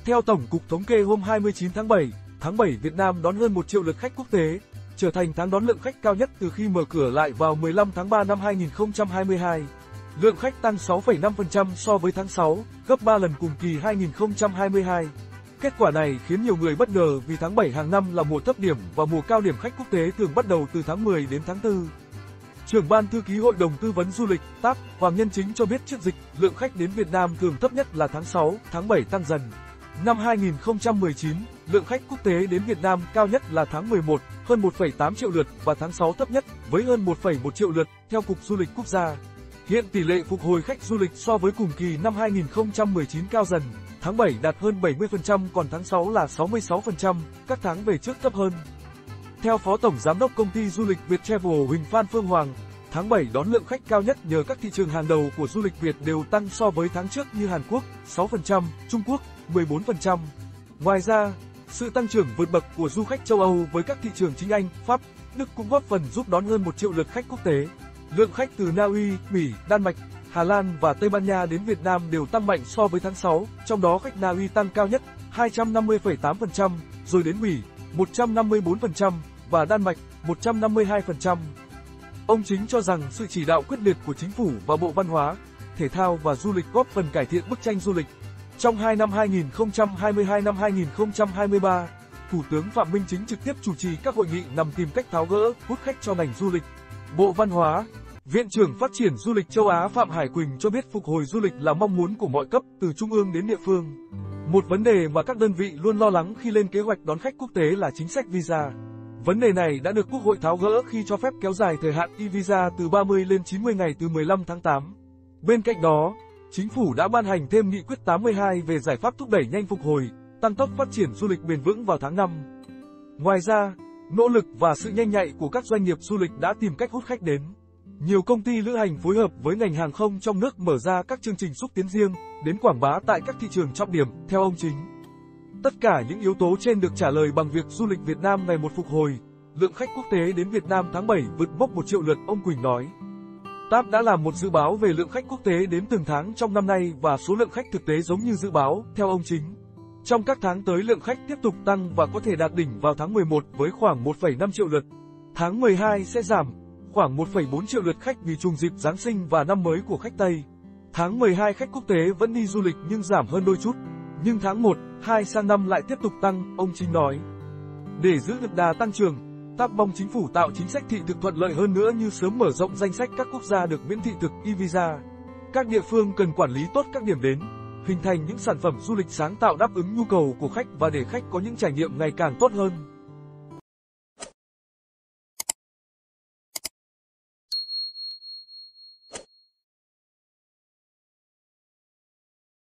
Theo Tổng cục Thống kê hôm 29 tháng 7 Việt Nam đón hơn 1 triệu lượt khách quốc tế, trở thành tháng đón lượng khách cao nhất từ khi mở cửa lại vào 15 tháng 3 năm 2022. Lượng khách tăng 6,5% so với tháng 6, gấp 3 lần cùng kỳ 2022. Kết quả này khiến nhiều người bất ngờ vì tháng 7 hàng năm là mùa thấp điểm và mùa cao điểm khách quốc tế thường bắt đầu từ tháng 10 đến tháng 4. Trưởng ban thư ký Hội đồng Tư vấn Du lịch TAP Hoàng Nhân Chính cho biết trước dịch, lượng khách đến Việt Nam thường thấp nhất là tháng 6, tháng 7 tăng dần. Năm 2019, lượng khách quốc tế đến Việt Nam cao nhất là tháng 11, hơn 1,8 triệu lượt và tháng 6 thấp nhất với hơn 1,1 triệu lượt, theo Cục Du lịch Quốc gia. Hiện tỷ lệ phục hồi khách du lịch so với cùng kỳ năm 2019 cao dần, tháng 7 đạt hơn 70% còn tháng 6 là 66%, các tháng về trước thấp hơn. Theo Phó Tổng Giám đốc Công ty Du lịch Viettravel Huỳnh Phan Phương Hoàng, tháng 7 đón lượng khách cao nhất nhờ các thị trường hàng đầu của du lịch Việt đều tăng so với tháng trước như Hàn Quốc 6%, Trung Quốc 14%. Ngoài ra, sự tăng trưởng vượt bậc của du khách châu Âu với các thị trường chính Anh, Pháp, Đức cũng góp phần giúp đón hơn 1 triệu lượt khách quốc tế. Lượng khách từ Na Uy, Bỉ, Đan Mạch, Hà Lan và Tây Ban Nha đến Việt Nam đều tăng mạnh so với tháng 6, trong đó khách Na Uy tăng cao nhất 250,8%, rồi đến Bỉ 154% và Đan Mạch 152%. Ông Chính cho rằng sự chỉ đạo quyết liệt của Chính phủ và Bộ Văn hóa, Thể thao và Du lịch góp phần cải thiện bức tranh du lịch. Trong 2 năm 2022 năm 2023, Thủ tướng Phạm Minh Chính trực tiếp chủ trì các hội nghị nhằm tìm cách tháo gỡ, hút khách cho ngành du lịch. Bộ Văn hóa, Viện trưởng Phát triển Du lịch châu Á Phạm Hải Quỳnh cho biết phục hồi du lịch là mong muốn của mọi cấp, từ trung ương đến địa phương. Một vấn đề mà các đơn vị luôn lo lắng khi lên kế hoạch đón khách quốc tế là chính sách visa. Vấn đề này đã được Quốc hội tháo gỡ khi cho phép kéo dài thời hạn e-visa từ 30 lên 90 ngày từ 15 tháng 8. Bên cạnh đó, Chính phủ đã ban hành thêm Nghị quyết 82 về giải pháp thúc đẩy nhanh phục hồi, tăng tốc phát triển du lịch bền vững vào tháng 5. Ngoài ra, nỗ lực và sự nhanh nhạy của các doanh nghiệp du lịch đã tìm cách hút khách đến. Nhiều công ty lữ hành phối hợp với ngành hàng không trong nước mở ra các chương trình xúc tiến riêng, đến quảng bá tại các thị trường trọng điểm, theo ông Chính. Tất cả những yếu tố trên được trả lời bằng việc du lịch Việt Nam ngày một phục hồi. Lượng khách quốc tế đến Việt Nam tháng 7 vượt mốc 1 triệu lượt, ông Quỳnh nói. TAP đã làm một dự báo về lượng khách quốc tế đến từng tháng trong năm nay và số lượng khách thực tế giống như dự báo, theo ông Chính. Trong các tháng tới lượng khách tiếp tục tăng và có thể đạt đỉnh vào tháng 11 với khoảng 1,5 triệu lượt. Tháng 12 sẽ giảm, khoảng 1,4 triệu lượt khách vì trùng dịp Giáng sinh và năm mới của khách Tây. Tháng 12 khách quốc tế vẫn đi du lịch nhưng giảm hơn đôi chút. Nhưng tháng 1, 2 sang năm lại tiếp tục tăng, ông Chính nói. Để giữ được đà tăng trưởng, TAP mong Chính phủ tạo chính sách thị thực thuận lợi hơn nữa như sớm mở rộng danh sách các quốc gia được miễn thị thực e-visa. Các địa phương cần quản lý tốt các điểm đến, hình thành những sản phẩm du lịch sáng tạo đáp ứng nhu cầu của khách và để khách có những trải nghiệm ngày càng tốt hơn.